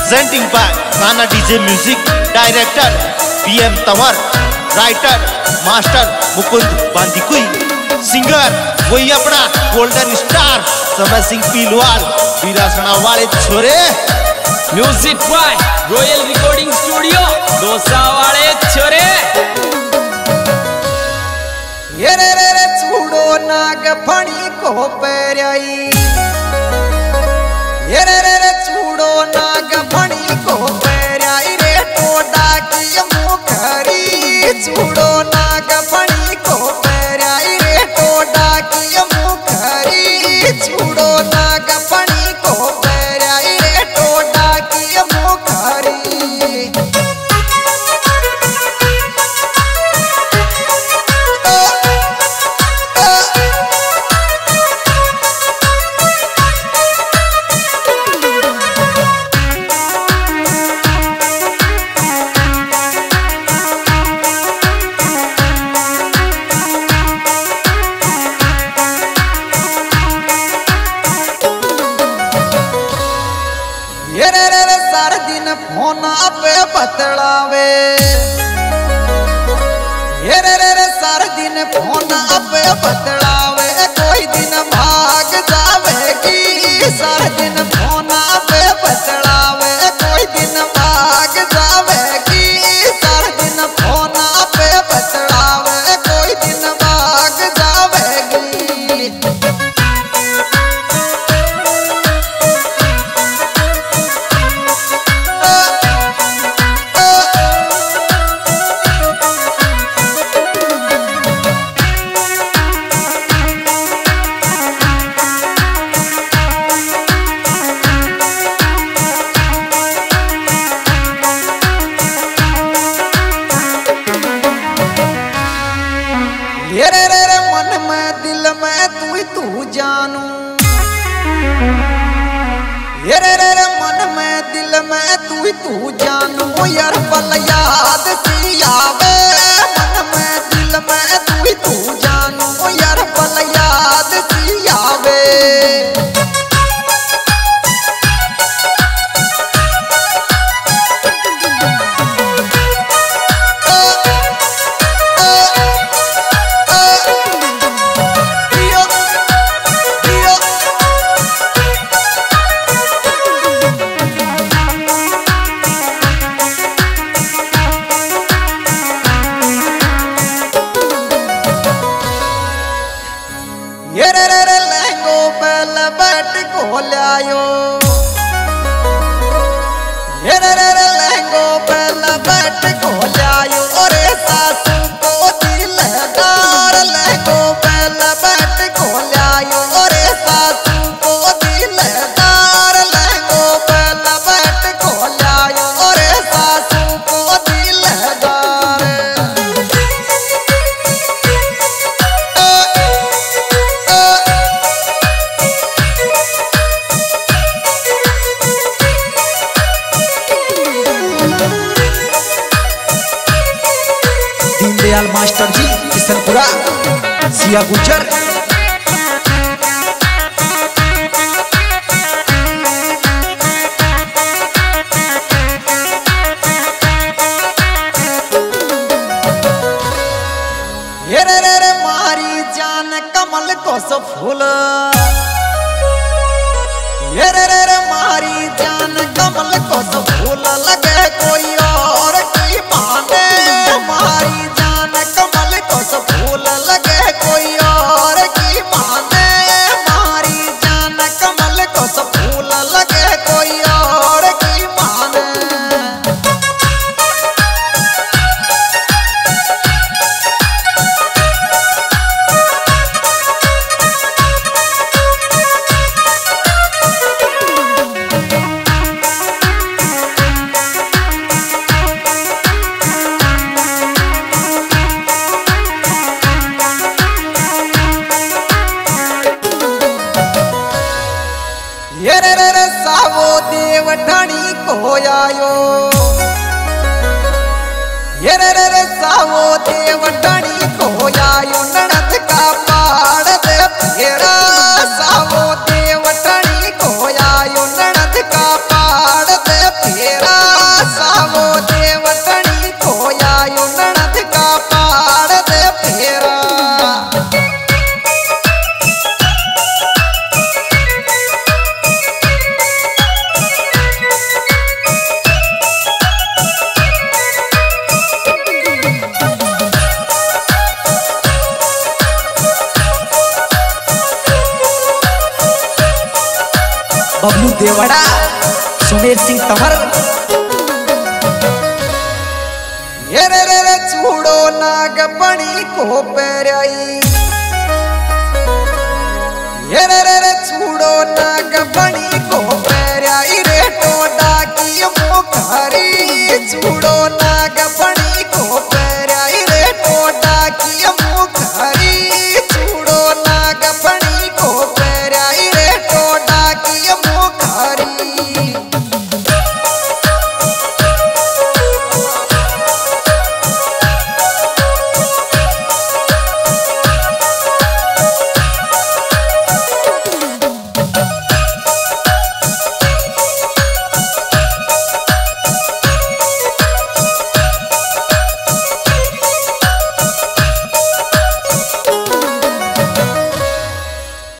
presenting by Ghana DJ Music, Director PM Tawar, Writer Master Mukund Bandikui, Singer वही अपना golden star समय सिंह पीलवाल विरासना वाले छोरे, music by royal recording studio दोसा वाले छोरे। ये रे रे रे छूड़ो नाग फणी को पैराई, ये रे रे रे छूड़ो नाग फणी को पैराई रे टोडा की मुखरी, छूड़ो नाग फणी को पैराई रे टोडा की मुखरी, छूड़ो नाग फणी को पैराई रे टोडा की मुखरी। सारा दिन फोन पे बतलावे, ये रे रे सारा दिन फोन पे बतलावे, कोई दिन भाग जावेगी, सारा दिन फोन पे बतलावे, कोई दिन भाग जावेगी, सारा दिन फोन पे बतलावे, कोई दिन भाग जावेगी। ये रे रे रे मन में दिल में तू जानू, ये रे रे रे मन में दिल में तू जानू, यार पल याद सी आवे, मन में दिल में तू जानू, यार पल याद सी आवे। ये रे रे रे लहंगो पहल बैठ को लायो, ये रे रे रे लहंगो पहल बैठ को लायो, और सासू को दिलदार लहंगो पहल बैठ को लायो, और सासू को दिलदार लहंगो पहल बैठ को लायो, और सासू को दिलदार। दीनदयाल मास्टर जी किशनपुरा सिया गुजर, ये रे रे रे मारी जान कमल को सो फूल, ये रे रे रे मारी जान कमल को सो फूल, लगे कोई और की माने, मारी जान कमल को सो फूल, लगे कोई और की माने, मारी जान कमल को सो फूल, लगे कोई और की माने। ये रे रे रे सावो देव ढाणी को आयो, ये रे रे रे सावो देव ढाणी को आयो, ननद का पाड़ दे फेरा, सावो देव ढाणी को आयो, ननद का पाड़ दे फेरा। बबलू देवड़ा, सुमेर सिंह तंवर। ये रे चूड़ो नागपणी को पैराई, ये रे चूड़ो नागपणी